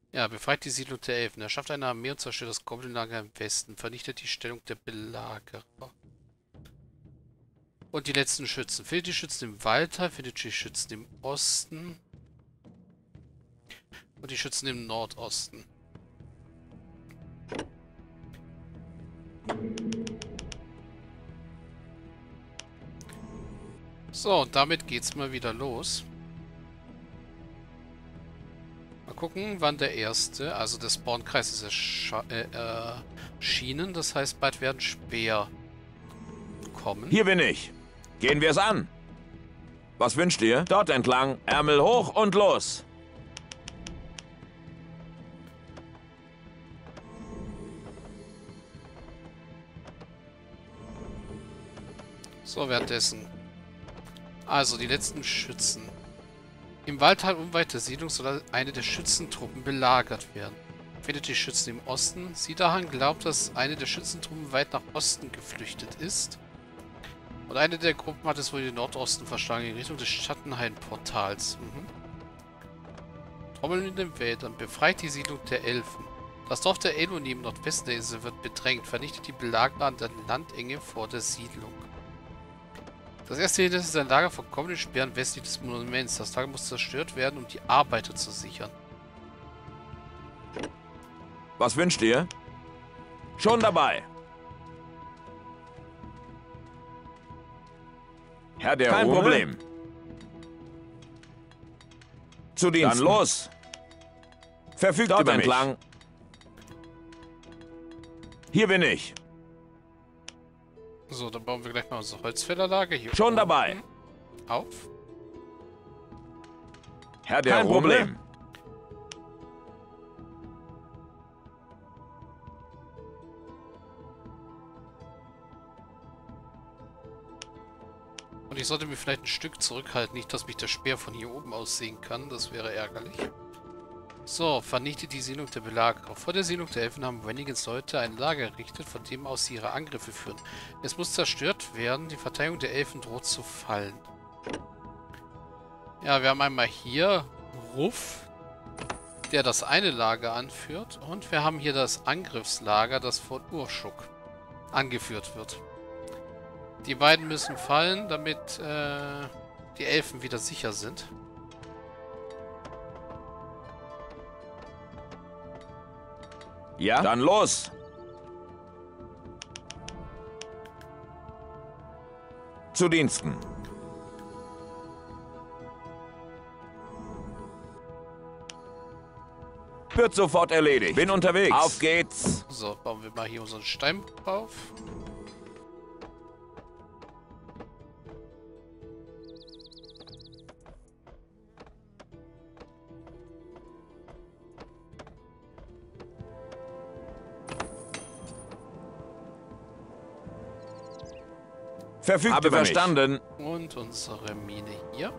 Ja, befreit die Siedlung der Elfen. Erschafft eine Armee und zerstört das Goblin-Lager im Westen. Vernichtet die Stellung der Belagerer. Und die letzten Schützen. Findet die Schützen im Waldteil, findet die Schützen im Osten. Und die Schützen im Nordosten. So, und damit geht's mal wieder los. Mal gucken, wann der erste, also der Spawnkreis ist erschienen, das heißt, bald werden Speer kommen. Hier bin ich. Gehen wir es an. Was wünscht ihr? Dort entlang. Ärmel hoch und los. So, währenddessen. Also, die letzten Schützen. Im Waldteil unweit der Siedlung soll eine der Schützentruppen belagert werden. Findet die Schützen im Osten. Sidahan glaubt, dass eine der Schützentruppen weit nach Osten geflüchtet ist. Und eine der Gruppen hat es wohl in den Nordosten verschlagen, in Richtung des Schattenhain-Portals. Trommeln in den Wäldern. Befreit die Siedlung der Elfen. Das Dorf der Eloni im Nordwesten der Insel wird bedrängt. Vernichtet die Belagerer an der Landenge vor der Siedlung. Das erste Hindernis ist ein Lager von kommenden Speeren westlich des Monuments. Das Lager muss zerstört werden, um die Arbeiter zu sichern. Was wünscht ihr? Schon dabei. Herr der Kein Rune? Problem. Zu Diensten. Dann los. Verfügt Dort über mich. entlang. Hier bin ich. So, dann bauen wir gleich mal unsere Holzfällerlager hier Schon unten dabei. auf. Herr der Kein Rune? Problem. Und ich sollte mir vielleicht ein Stück zurückhalten, nicht, dass mich der Speer von hier oben aus sehen kann. Das wäre ärgerlich. So, vernichtet die Siedlung der Belagerer. Vor der Siedlung der Elfen haben Vennigans Leute ein Lager errichtet, von dem aus sie ihre Angriffe führen. Es muss zerstört werden, die Verteidigung der Elfen droht zu fallen. Ja, wir haben einmal hier Ruff, der das eine Lager anführt. Und wir haben hier das Angriffslager, das von Urschuk angeführt wird. Die beiden müssen fallen, damit die Elfen wieder sicher sind. Ja? Dann los. Zu Diensten. Wird sofort erledigt. Bin unterwegs. Auf geht's. So, bauen wir mal hier unseren Steinbruch auf. Verfügt Habe über verstanden. Mich. Und unsere Mine hier.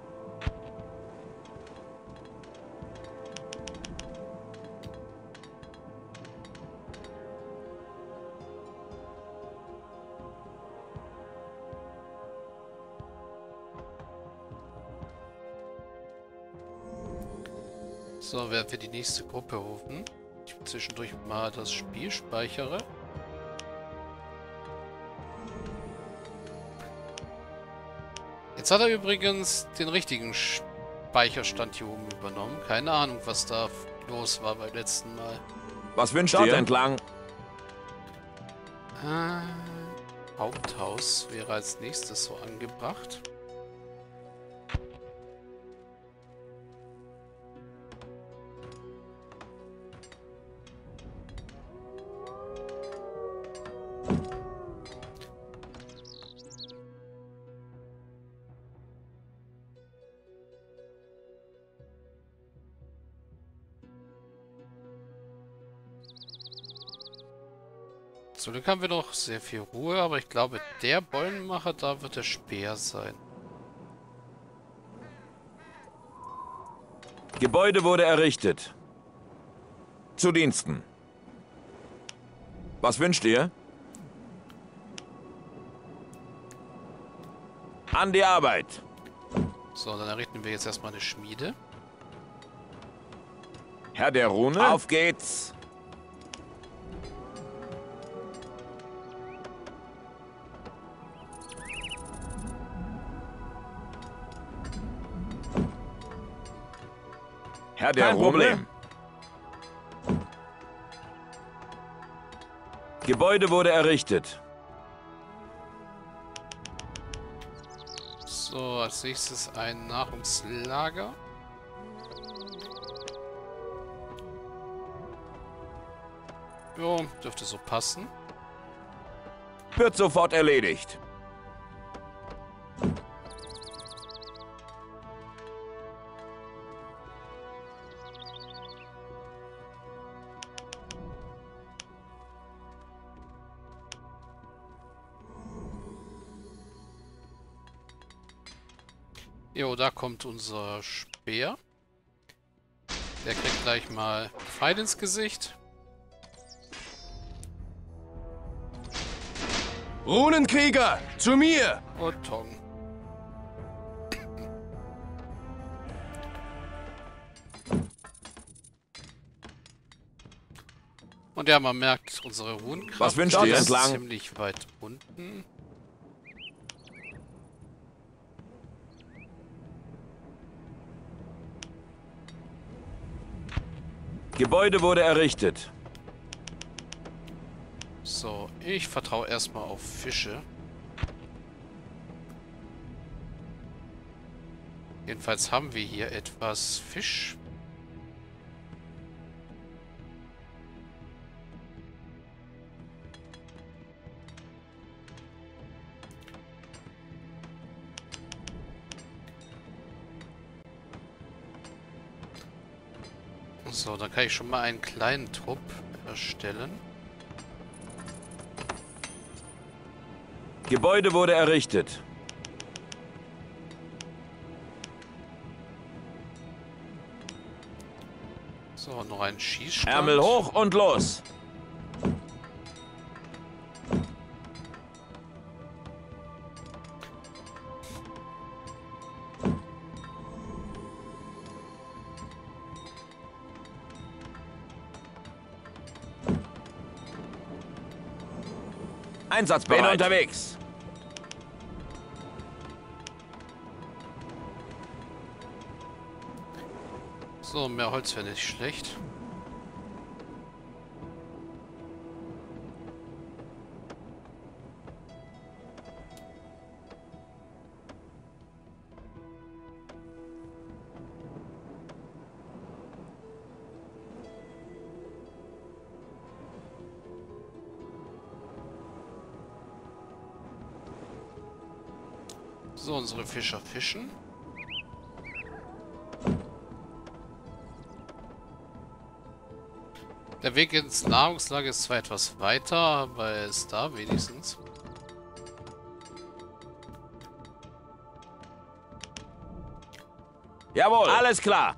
So, werden wir die nächste Gruppe rufen. Ich zwischendurch mal das Spiel speichere. Jetzt hat er übrigens den richtigen Speicherstand hier oben übernommen. Keine Ahnung, was da los war beim letzten Mal. Was wünscht ihr? Entlang. Haupthaus wäre als nächstes so angebracht. Zum Glück haben wir noch sehr viel Ruhe, aber ich glaube, der Beulenmacher, da wird der Speer sein. Gebäude wurde errichtet. Zu Diensten. Was wünscht ihr? An die Arbeit. So, dann errichten wir jetzt erstmal eine Schmiede. Herr der Rune? Auf geht's! Herr der Rune? Problem. Gebäude wurde errichtet. So, als nächstes ein Nahrungslager. Jo, dürfte so passen. Wird sofort erledigt. Jo, da kommt unser Speer. Der kriegt gleich mal Pfeil ins Gesicht. Runenkrieger, zu mir! Und Tong. Und ja, man merkt, unsere Runenkraft Was wünscht ihr? ist ziemlich weit unten. Gebäude wurde errichtet. So, ich vertraue erstmal auf Fische. Jedenfalls haben wir hier etwas Fisch. So, dann kann ich schon mal einen kleinen Trupp erstellen. Gebäude wurde errichtet. So, noch ein Schießstand. Ärmel hoch und los! Einsatzbereit. Bin unterwegs. So, mehr Holz wäre nicht schlecht. So, unsere Fischer fischen. Der Weg ins Nahrungslager ist zwar etwas weiter, aber er ist da wenigstens. Jawohl, alles klar.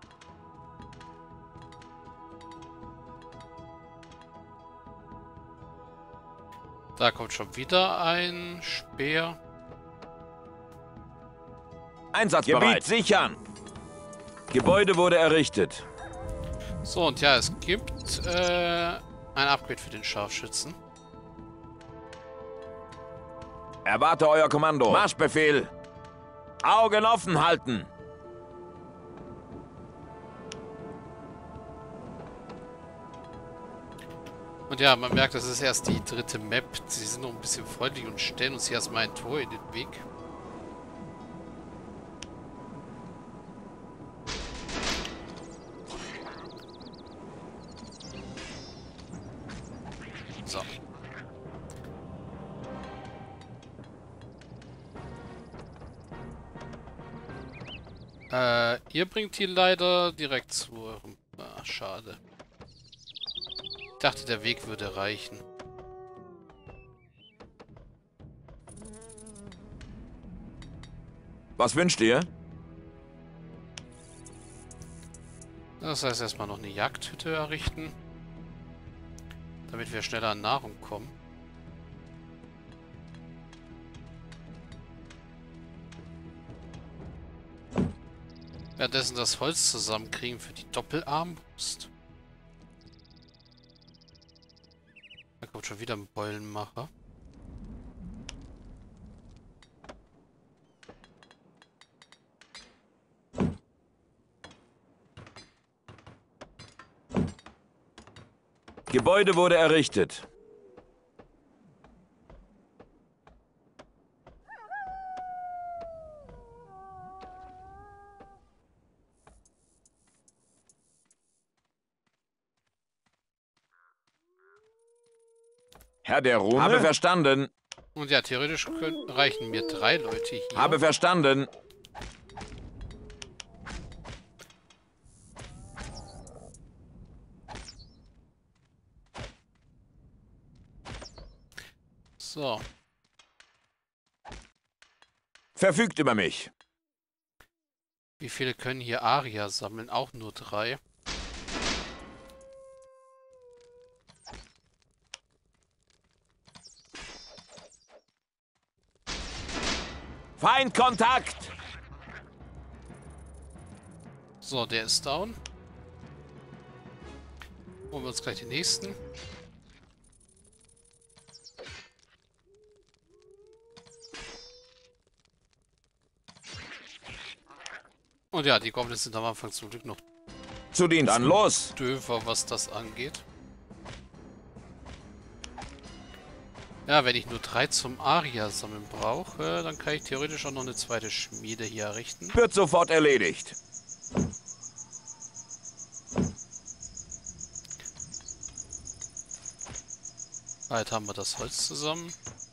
Da kommt schon wieder ein Speer. Einsatzbereit. Gebiet sichern. Gebäude wurde errichtet. So, und ja, es gibt ein Upgrade für den Scharfschützen. Erwarte euer Kommando. Marschbefehl. Augen offen halten. Und ja, man merkt, das ist erst die dritte Map. Sie sind noch ein bisschen freundlich und stellen uns hier erstmal ein Tor in den Weg. So. Ihr bringt die leider direkt zu eurem... Ah, schade. Ich dachte, der Weg würde reichen. Was wünscht ihr? Das heißt, erstmal noch eine Jagdhütte errichten, damit wir schneller an Nahrung kommen. Währenddessen das Holz zusammenkriegen für die Doppelarmbrust. Da kommt schon wieder ein Beulenmacher. Gebäude wurde errichtet. Herr der Rune? Habe verstanden. Und ja, theoretisch reichen mir 3 Leute hier. Habe verstanden. So. Verfügt über mich. Wie viele können hier Aria sammeln? Auch nur 3. Feindkontakt! So, der ist down. Holen wir uns gleich den nächsten. Und ja, die Goblins sind am Anfang zum Glück noch Zu Diensten. Dann los! döver, was das angeht. Ja, wenn ich nur 3 zum Aria sammeln brauche, dann kann ich theoretisch auch noch eine zweite Schmiede hier errichten. Wird sofort erledigt. Bald haben wir das Holz zusammen.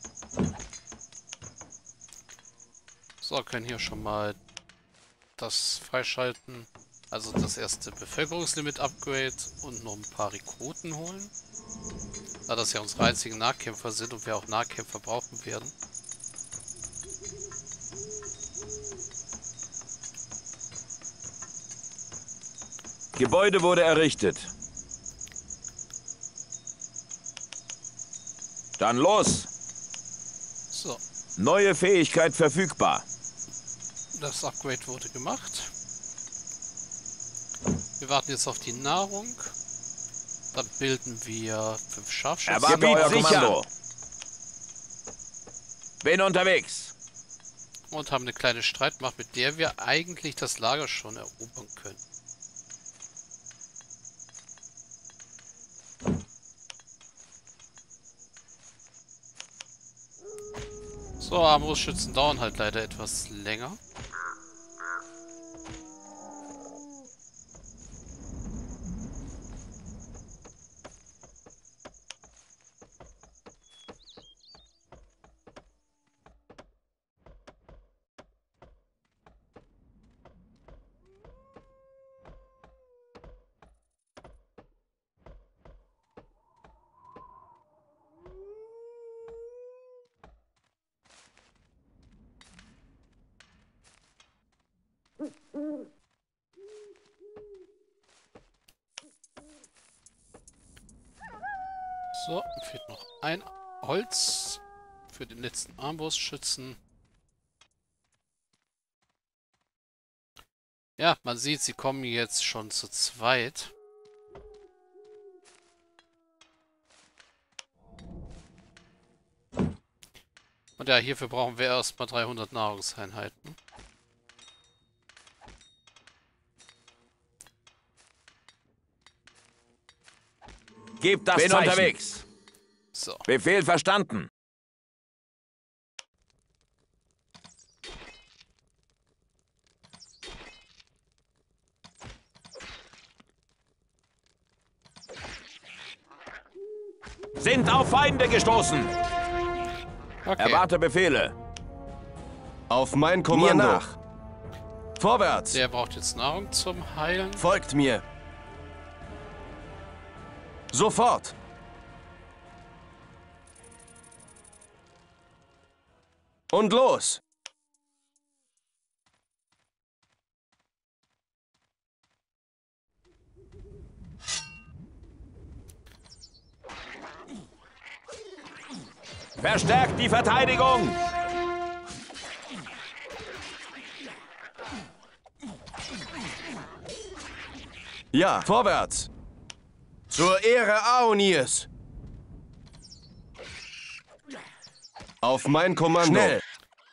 So, können hier schon mal das freischalten. Also das erste Bevölkerungslimit-Upgrade und noch ein paar Rekruten holen. Da das ja unsere einzigen Nahkämpfer sind und wir auch Nahkämpfer brauchen werden. Gebäude wurde errichtet. Dann los! So, Neue Fähigkeit verfügbar. das Upgrade wurde gemacht. Wir warten jetzt auf die Nahrung. Dann bilden wir 5 Scharfschützen. Erwarte Gebiet euer sicher. Kommando. Bin unterwegs. Und haben eine kleine Streitmacht, mit der wir eigentlich das Lager schon erobern können. So, Armbrustschützen dauern halt leider etwas länger. So, fehlt noch ein Holz für den letzten Armbrustschützen. Ja, man sieht, sie kommen jetzt schon zu zweit. Und ja, hierfür brauchen wir erstmal 300 Nahrungseinheiten. Gebt das Zeichen. Unterwegs. So. Befehl verstanden. Sind auf Feinde gestoßen. Okay. Erwarte Befehle. Auf mein Kommando. Mir nach. Vorwärts. Der braucht jetzt Nahrung zum Heilen. Folgt mir. Sofort. Und los. Verstärkt die Verteidigung. Ja, vorwärts. Zur Ehre Aonirs. Auf mein Kommando. Schnell.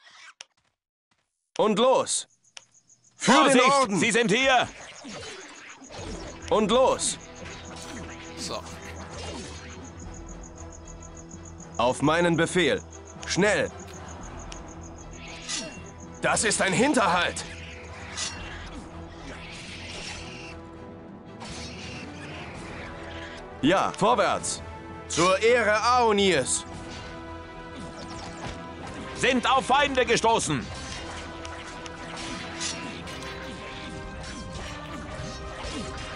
Und los. Für den Vorsicht! Orden. Sie sind hier! Und los. So. Auf meinen Befehl. Schnell. Das ist ein Hinterhalt. Ja, vorwärts. Zur Ehre Aonirs. Sind auf Feinde gestoßen!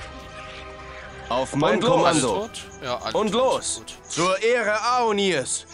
Auf mein Alles Kommando. tot? Ja, alles Und tot. los. Gut. Zur Ehre Aonirs.